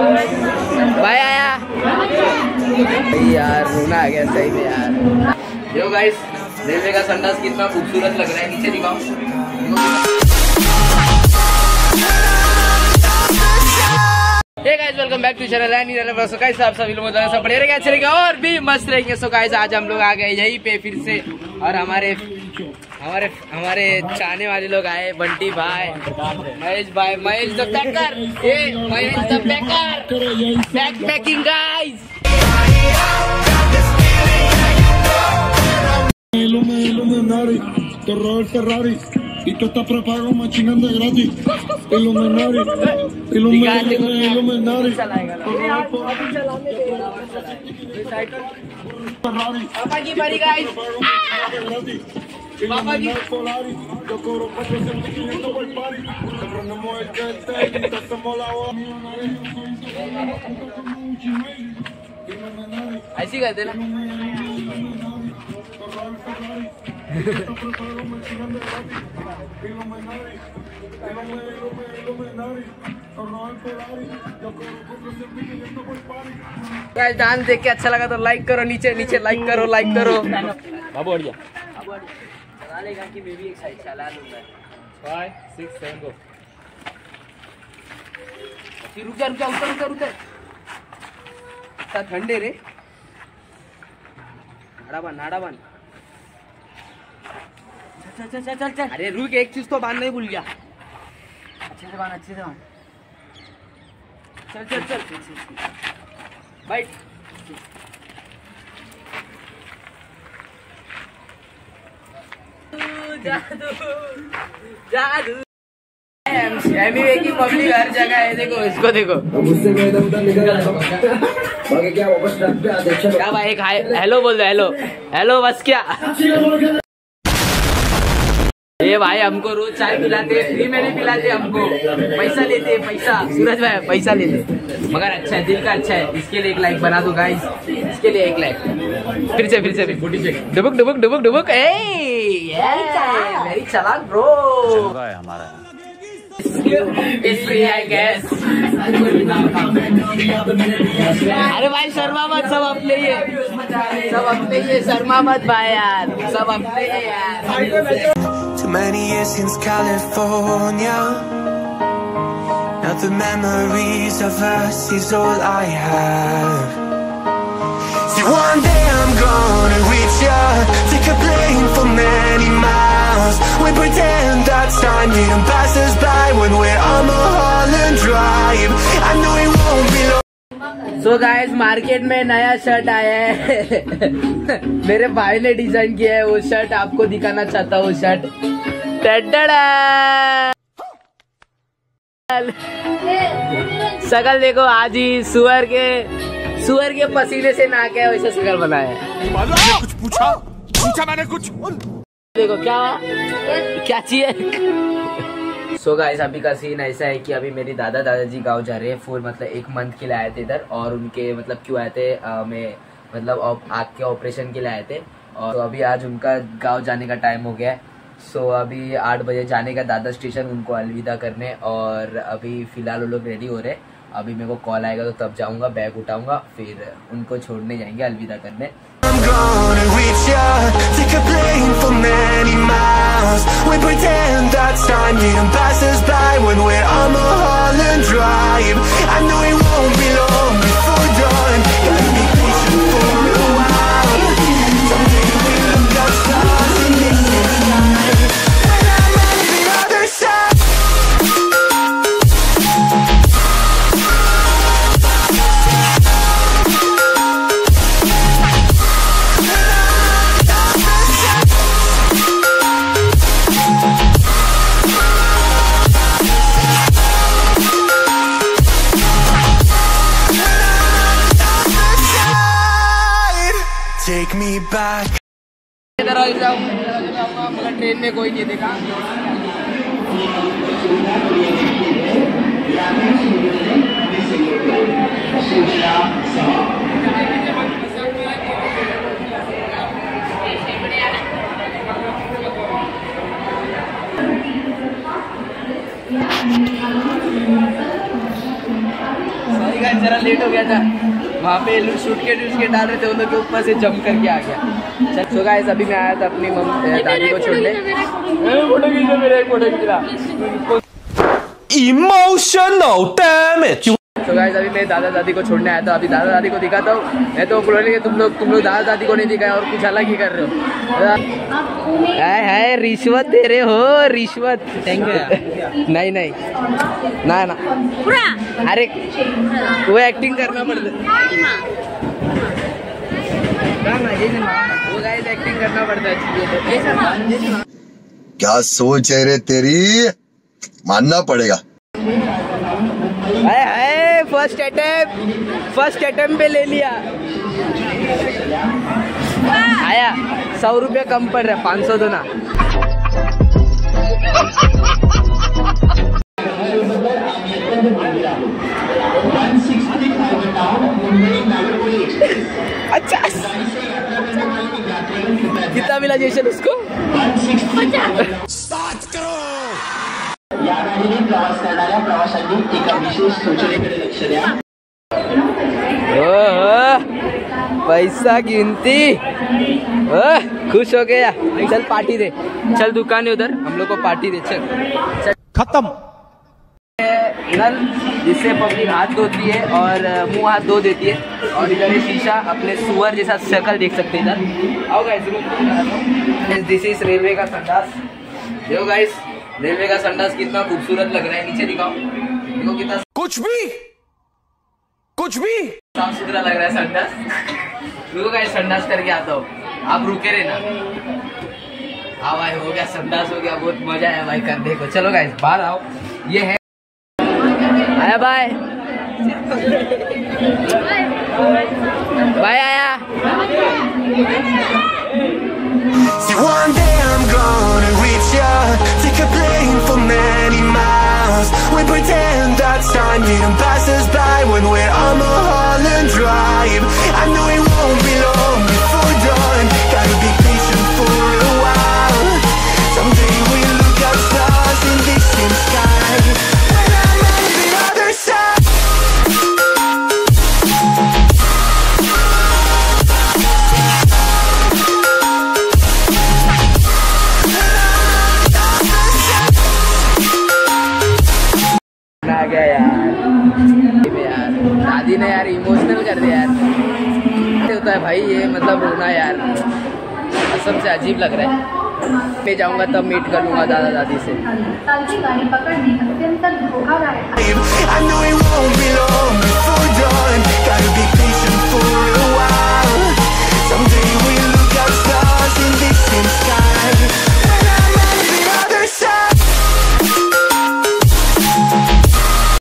भाई आया यार, रोना आ गया सही में यार। यो गाइस, रेलवे का संडास कितना खूबसूरत लग रहा है, नीचे दिखाओ। Hey guys, welcome back to channel theanieshdass। Guys आप सभी लोग सब बढ़िया रहेंगे, अच्छे रहेंगे और भी मस्त रहेंगे। सो गाइस आज हम लोग आ गए यहीं पे फिर से, और हमारे चाहने वाले लोग आए, बंटी भाई, Mahesh the packer, Mahesh the packer, back packing guys. Y tú estás preparado machinando gratis. Illuminati. पापा की बारी गाइस। पापा जी ऐसी कहते ना। डांस देख के अच्छा लगा तो लाइक करो, नीचे लाइक करो। बाबू हट जा, चला लेगा कि मैं भी एक साइड चला लूंगा। 5 6 7 गो। रुक जा उतर। इतना ठंडे रे, नाड़ा बन। चल। अरे रुक, एक चीज तो बांधना ही भूल गया। अच्छे से बांध। चल बैठ। जादू एमवे की पब्लिक हर जगह है, देखो इसको देखो। क्या भाई, एक हेलो बोल दो। हेलो बस क्या। ये भाई हमको रोज चाय पिलाते, फ्री में नहीं पिलाते, हमको पैसा लेते। सूरज भाई पैसा लेते, मगर अच्छा है, दिल का अच्छा है। इसके लिए एक लाइक बना दो गाइस, इसके लिए एक लाइक। फिर से डुबुक। मेरी चालाक ब्रो हमारा I guess। अरे भाई शर्मा मत, सब अपने ये शर्मा मत भाई यार, सब अपने ये यार। Too many years since California. Now the memories of us is all I have. See, one day I'm gonna reach ya, take a plane for many miles. We pretend that time didn't pass us by when we're on Mulholland Drive. I know it won't be long. So guys, market में नया shirt आया है। मेरे भाई ने design किया है वो शर्ट, आपको दिखाना चाहता हूँ। शर्ट शकल देखो, आज ही सुअर के पसीने से नहा के वैसा शकल बनाया है। कुछ पूछा मैंने कुछ। देखो क्या चाहिए। सो गाइस, अभी का सीन ऐसा है कि अभी मेरी दादाजी गांव जा रहे हैं। फुल मतलब 1 मंथ के लिए आए थे इधर, और उनके मतलब क्यों आए थे, मैं मतलब आँख के ऑपरेशन के लिए आए थे। और तो अभी आज उनका गांव जाने का टाइम हो गया है। सो अभी 8 बजे जाने का दादर स्टेशन, उनको अलविदा करने। और अभी फिलहाल वो लोग रेडी हो रहे हैं। अभी मेरे को कॉल आएगा तो तब जाऊंगा, बैग उठाऊंगा, फिर उनको छोड़ने जाएंगे, अलविदा करने। I'm gonna reach ya, take a plane for many miles. We pretend that time didn't pass us by when we're on Mulholland Drive. I know it won't be long before dawn. Gotta be patient for a while. Someday we'll look at stars in distant sky. When I'm on the other side. Take me back. इधर जाऊंगा, मगर train में कोई नहीं देखा। Guys जरा late हो गया था, वहाँ पे शूट के डाल रहे थे, उन लोग के ऊपर से जंप करके आ गया। सो गाइस अभी मैं आया था अपनी दादी को छोड़ने। Emotional damage. तो गाइस अभी मैं दादा दादी को छोड़ने आया था, अभी दादा दादी को दिखाता हूँ। मैं तो बोलेंगे तुम लोग दादा दादी को नहीं दिखाया और कुछ अलग ही कर रहे हो। है रिश्वत दे रहे हो, रिश्वत। नहीं नहीं ना ना, अरे वो एक्टिंग करना पड़ता, वो गाइस एक्टिंग करना पड़ता है। क्या सोच है रे तेरी, मानना पड़ेगा। फर्स्ट अटेम्प्ट पे ले लिया। आया 100 रुपये कम पड़ रहा है, 500 दो ना। अच्छा कितना मिला जैसे उसको? 7 करोड़। या गाडीने प्रवास करणाऱ्या प्रवाशांनी एका विशेष सूचनेकडे लक्ष द्या। पैसा गिनती खुश हो गया। चल पार्टी दे, चल दुकान है उधर, हम लोग को पार्टी दे। चल खत्म। नल जिससे पब्लिक हाथ धोती है और मुंह हाथ धो देती है, और इधर ये शीशा अपने सुअर जैसा शक्ल देख सकते हैं इधर। आओ गाइस, दिस इज रेलवे का संडास। देखो गाइस रेलवे का संडास कितना खूबसूरत लग रहा है, नीचे दिखाओ, देखो कितना कुछ भी साफ सुथरा लग रहा है संडास। देखो गाइस संडास करके आता हूँ, आप रुके रहना। हाँ भाई हो गया, संडास हो गया, बहुत मजा है भाई करने को। चलो गाइस बाहर आओ, ये है आया बाय बाय आया। See, one day I'm gonna reach ya, take a plane for many miles. We pretend that time didn't pass us by when we're on Mulholland Drive. I know it won't be long before dawn, gotta be patient for a while. Someday we'll look at stars in distant sky, when I'm on the other side. आ गया यार दादी ने यार emotional कर दिया यार। होता है भाई ये, मतलब रोना यार सबसे अजीब लग रहा है। मैं जाऊंगा तब मीट कर लूंगा दादा दादी से। I know it won't be long before